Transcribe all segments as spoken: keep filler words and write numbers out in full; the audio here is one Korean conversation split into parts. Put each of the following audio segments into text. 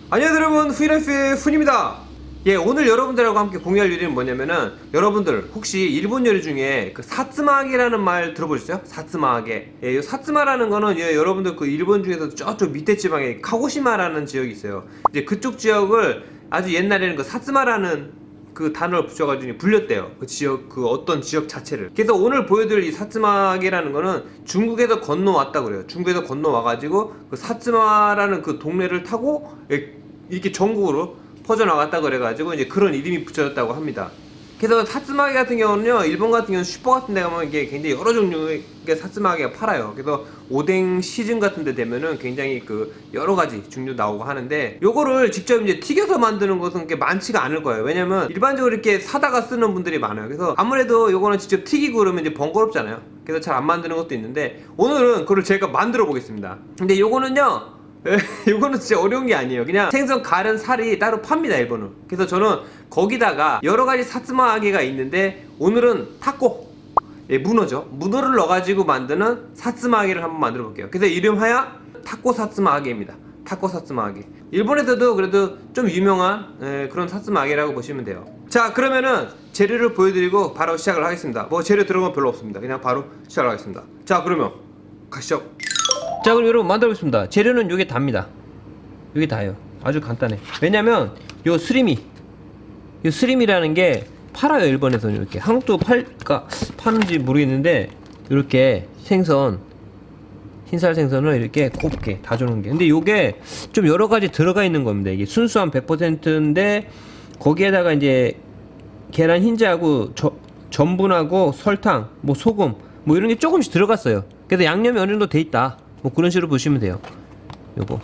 안녕하세요 여러분, 후이라이프의 훈입니다. 예, 오늘 여러분들하고 함께 공유할 요리는 뭐냐면은, 여러분들 혹시 일본 요리 중에 그 사츠마하게라는 말 들어보셨어요? 사츠마하게. 예, 이 사츠마라는 거는 예, 여러분들 그 일본 중에서 저쪽 밑에 지방에 카고시마라는 지역이 있어요. 이제 그쪽 지역을 아주 옛날에는 그 사츠마라는 그 단어를 붙여가지고 불렸대요. 그 지역, 그 어떤 지역 자체를. 그래서 오늘 보여드릴 이 사츠마하게라는 거는 중국에서 건너왔다 그래요. 중국에서 건너와가지고 그 사츠마라는 그 동네를 타고 이렇게 전국으로 퍼져나갔다 그래가지고 이제 그런 이름이 붙여졌다고 합니다. 그래서 사츠마하게 같은 경우는요, 일본 같은 경우는 슈퍼 같은 데 가면 이게 굉장히 여러 종류의 사츠마하게가 팔아요. 그래서 오뎅 시즌 같은 데 되면은 굉장히 그 여러 가지 종류 나오고 하는데, 요거를 직접 이제 튀겨서 만드는 것은 그렇게 많지가 않을 거예요. 왜냐면 일반적으로 이렇게 사다가 쓰는 분들이 많아요. 그래서 아무래도 요거는 직접 튀기고 그러면 이제 번거롭잖아요. 그래서 잘 안 만드는 것도 있는데, 오늘은 그걸 제가 만들어 보겠습니다. 근데 요거는요, 이거는 진짜 어려운 게 아니에요. 그냥 생선 가른 살이 따로 팝니다, 일본은. 그래서 저는 거기다가 여러가지 사츠마하게가 있는데, 오늘은 타코, 예, 문어죠. 문어를 넣어가지고 만드는 사츠마하게를 한번 만들어 볼게요. 그래서 이름하여 타코 사츠마하게입니다. 타코 사츠마하게. 일본에서도 그래도 좀 유명한 예, 그런 사츠마하게라고 보시면 돼요. 자, 그러면은 재료를 보여드리고 바로 시작을 하겠습니다. 뭐 재료 들어간 건 별로 없습니다. 그냥 바로 시작을 하겠습니다. 자, 그러면 가시죠. 자, 그럼 여러분 만들어 보겠습니다. 재료는 요게 답니다. 요게 다예요. 아주 간단해. 왜냐면 요 스리미, 요 스리미라는 게 팔아요, 일본에서는. 이렇게. 한국도 팔까 파는지 모르겠는데, 이렇게 생선, 흰살 생선을 이렇게 곱게 다져놓은 게. 근데 요게 좀 여러 가지 들어가 있는 겁니다. 이게 순수한 백 퍼센트인데 거기에다가 이제 계란 흰자하고 저, 전분하고 설탕, 뭐 소금, 뭐 이런 게 조금씩 들어갔어요. 그래서 양념이 어느 정도 돼 있다, 뭐 그런 식으로 보시면 돼요. 요거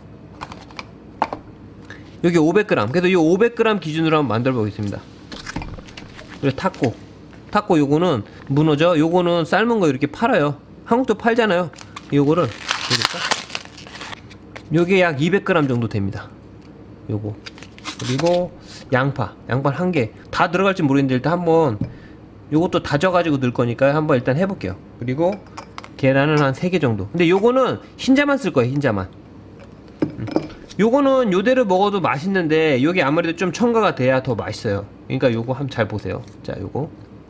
여기 오백 그램. 그래서 이 오백 그램 기준으로 한번 만들어 보겠습니다. 그리고 타코 타코 요거는 문어죠. 요거는 삶은 거 이렇게 팔아요. 한국도 팔잖아요. 요거를 요게 약 이백 그램 정도 됩니다. 요거. 그리고 양파 양파 한 개. 다 들어갈지 모르겠는데 일단 한번 요것도 다져가지고 넣을 거니까 한번 일단 해볼게요. 그리고 계란은 한 세 개 정도. 근데 요거는 흰자만 쓸 거예요, 흰자만. 음. 요거는 요대로 먹어도 맛있는데 요게 아무래도 좀 첨가가 돼야 더 맛있어요. 그러니까 요거 한번 잘 보세요. 자, 요거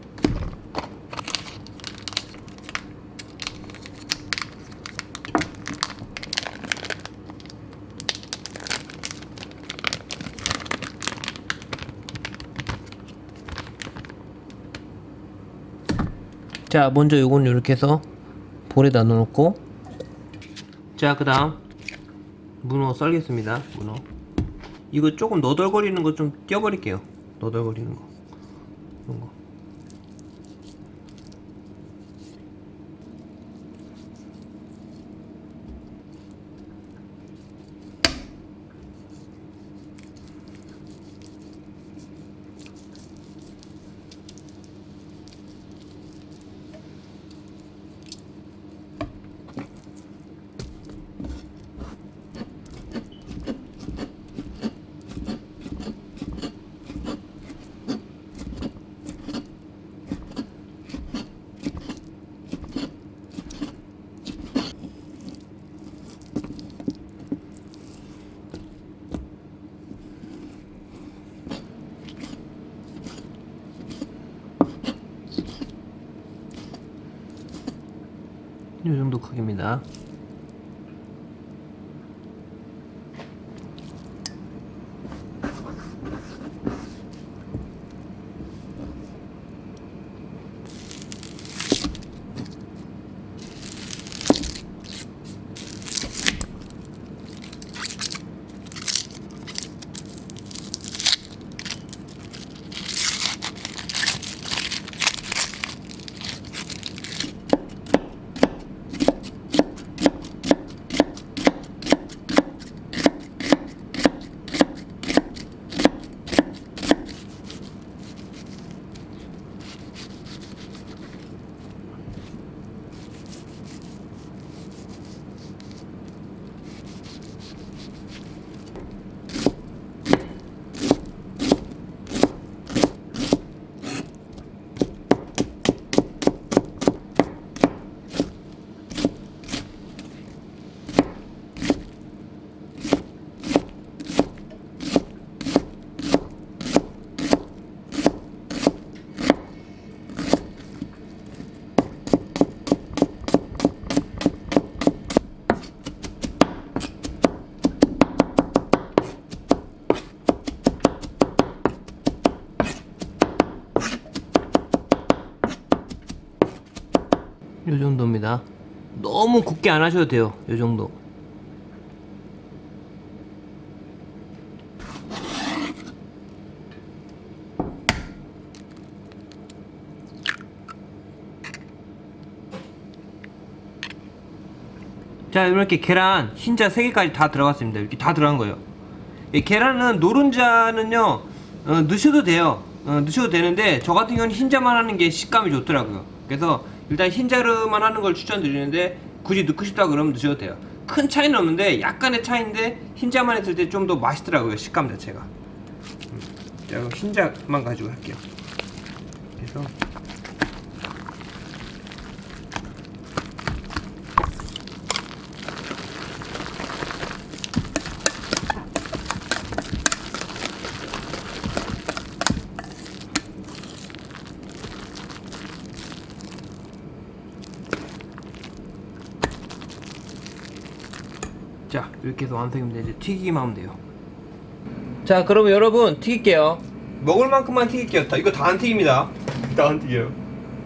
자, 먼저 요건 요렇게 해서 볼에다 넣어놓고, 자, 그 다음 문어 썰겠습니다. 문어 이거 조금 너덜거리는 거 좀 껴버릴게요. 너덜거리는 거 이런 거. 이 정도 크기입니다. 요 정도입니다. 너무 굵게 안 하셔도 돼요. 요 정도. 자, 이렇게 계란 흰자 세 개까지 다 들어갔습니다. 이렇게 다 들어간 거예요. 이 계란은 노른자는요 어, 넣으셔도 돼요. 어, 넣으셔도 되는데 저 같은 경우는 흰자만 하는 게 식감이 좋더라고요. 그래서 일단 흰자로만 하는 걸 추천드리는데 굳이 넣고 싶다 그러면 넣으셔도 돼요. 큰 차이는 없는데 약간의 차이인데 흰자만 했을 때 좀 더 맛있더라고요. 식감 자체가. 음, 자, 그럼 흰자만 가지고 할게요. 그래서 자, 이렇게 해서 완성입니다. 이제 튀기기만 하면 돼요. 자, 그러면 여러분 튀길게요. 먹을 만큼만 튀길게요. 다, 이거 다 안 튀깁니다. 다 안 튀겨요.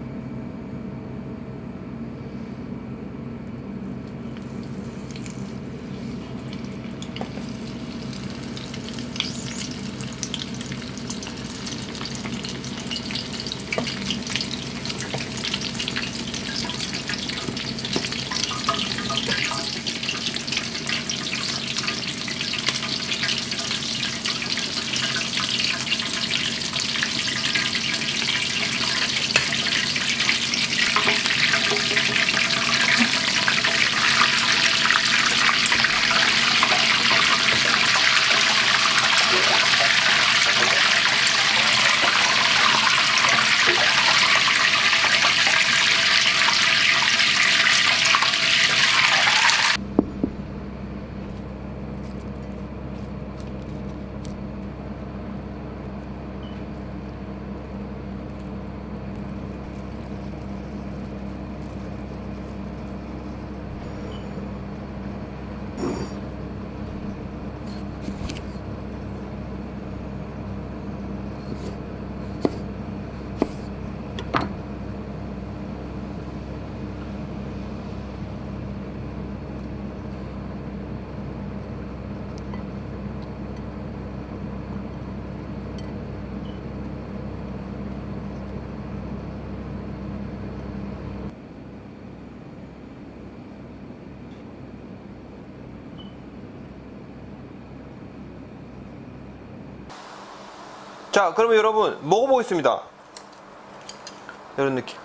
자, 그러면 여러분 먹어보겠습니다. 이런 느낌.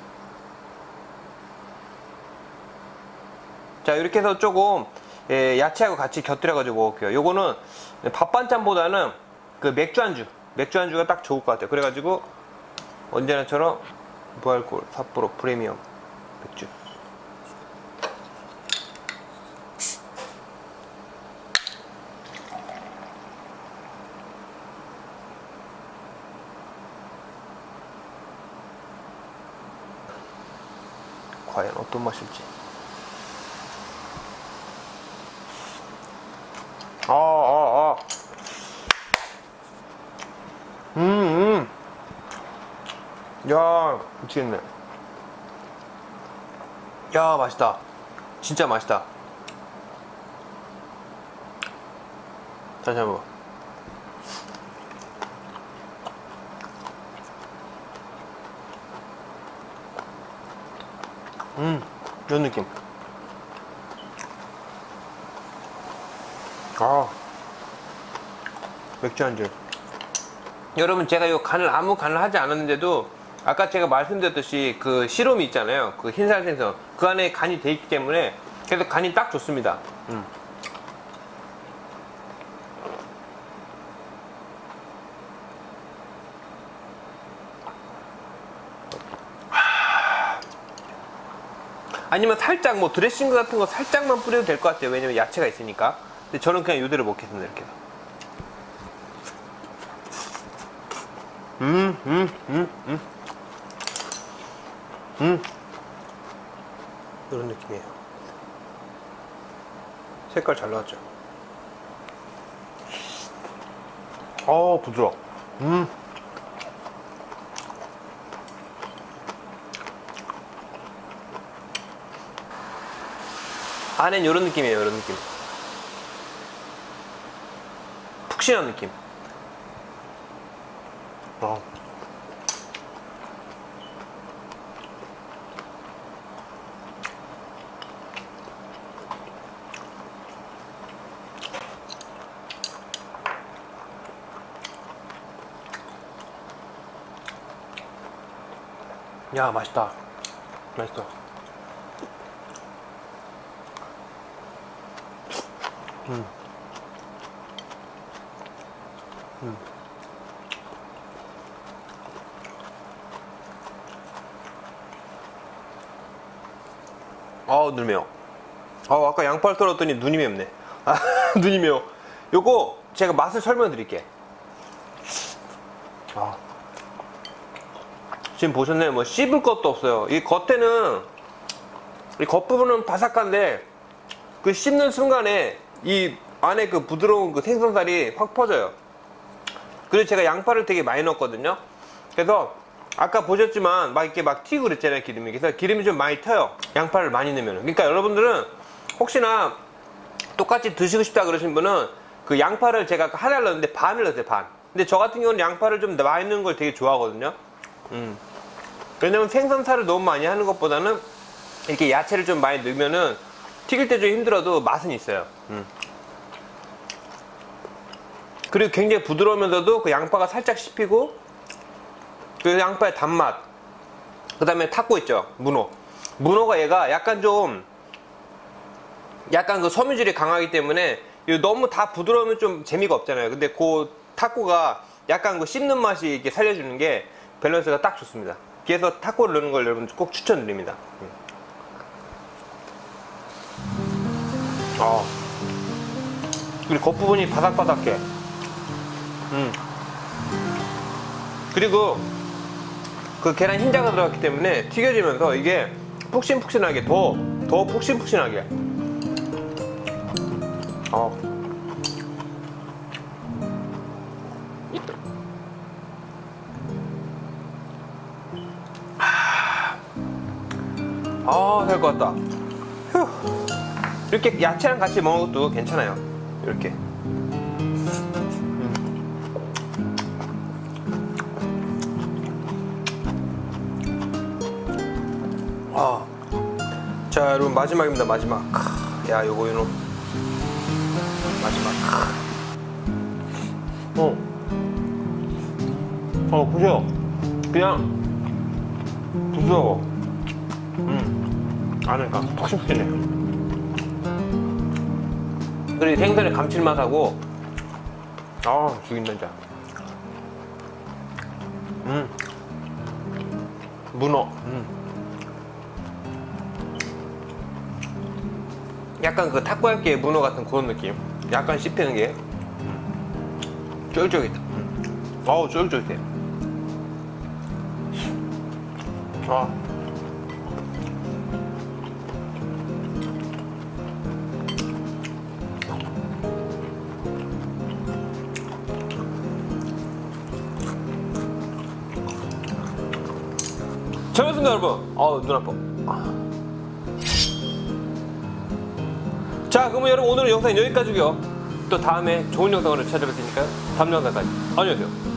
자, 이렇게 해서 조금 예, 야채하고 같이 곁들여 가지고 먹을게요. 요거는 밥 반찬보다는 그 맥주 안주 맥주 안주가 딱 좋을 것 같아요. 그래가지고 언제나처럼 무알콜 삿포로 프리미엄 맥주. 과연 어떤 맛일지. 아, 아, 아. 음, 음. 야, 미치겠네. 야, 맛있다. 진짜 맛있다. 다시 한번. 음, 이런 느낌. 아, 맥주 안주. 여러분, 제가 이 간을 아무 간을 하지 않았는데도 아까 제가 말씀드렸듯이 그 시로미 있잖아요. 그 흰살 생선 그 안에 간이 돼 있기 때문에 그래서 간이 딱 좋습니다. 음. 아니면 살짝 뭐 드레싱 같은 거 살짝만 뿌려도 될 것 같아요. 왜냐면 야채가 있으니까. 근데 저는 그냥 이대로 먹겠습니다. 이렇게. 음, 음, 음, 음. 음. 이런 느낌이에요. 색깔 잘 나왔죠? 어, 부드러워. 음. 안엔 요런 느낌이에요. 요런 느낌. 푹신한 느낌. 어. 야, 맛있다. 맛있어. 음. 음. 아우, 눈이 매워. 아, 아까 양파를 썰었더니 눈이 맵네. 아, 눈이 매워. 요거 제가 맛을 설명드릴게. 아. 지금 보셨네. 뭐 씹을 것도 없어요. 이 겉에는, 이 겉부분은 바삭한데 그 씹는 순간에 이 안에 그 부드러운 그 생선살이 확 퍼져요. 그리고 제가 양파를 되게 많이 넣었거든요. 그래서 아까 보셨지만 막 이렇게 막 튀고 그랬잖아요, 기름이. 그래서 기름이 좀 많이 튀어요, 양파를 많이 넣으면. 그러니까 여러분들은 혹시나 똑같이 드시고 싶다 그러신 분은 그 양파를 제가 하나를 넣었는데 반을 넣었어요, 반. 근데 저 같은 경우는 양파를 좀 많이 넣는 걸 되게 좋아하거든요. 음. 왜냐면 생선살을 너무 많이 하는 것보다는 이렇게 야채를 좀 많이 넣으면은 튀길 때 좀 힘들어도 맛은 있어요. 음. 그리고 굉장히 부드러우면서도 그 양파가 살짝 씹히고 그 양파의 단맛, 그 다음에 타코 있죠, 문어. 문어가 얘가 약간 좀 약간 그 섬유질이 강하기 때문에 너무 다 부드러우면 좀 재미가 없잖아요. 근데 그 타코가 약간 그 씹는 맛이 이렇게 살려주는 게 밸런스가 딱 좋습니다. 그래서 타코를 넣는 걸 여러분 꼭 추천드립니다. 아, 그리고 겉부분이 바삭바삭해. 음. 그리고 그 계란 흰자가 들어갔기 때문에 튀겨지면서 이게 푹신푹신하게, 더, 더 푹신푹신하게. 어. 아, 될 것 같다. 휴. 이렇게 야채랑 같이 먹는 것도 괜찮아요. 이렇게. 음. 아. 자, 여러분, 마지막입니다. 마지막. 야, 요거 요놈 마지막. 어. 어, 보세요. 그냥 부드러워. 음. 안에가 푹신푹신해. 그리고 생선의 감칠맛하고, 아, 죽인다 진짜. 음. 문어. 음. 약간 그 타코야끼의 문어 같은 그런 느낌. 약간 씹히는 게 음. 쫄쫄이다. 음. 어우, 쫄쫄해. 아. 잘했습니다, 여러분. 어우, 눈 아파. 자, 그러면 여러분, 오늘 영상 여기까지고요. 또 다음에 좋은 영상으로 찾아뵐 테니까요. 다음 영상까지 안녕히 계세요.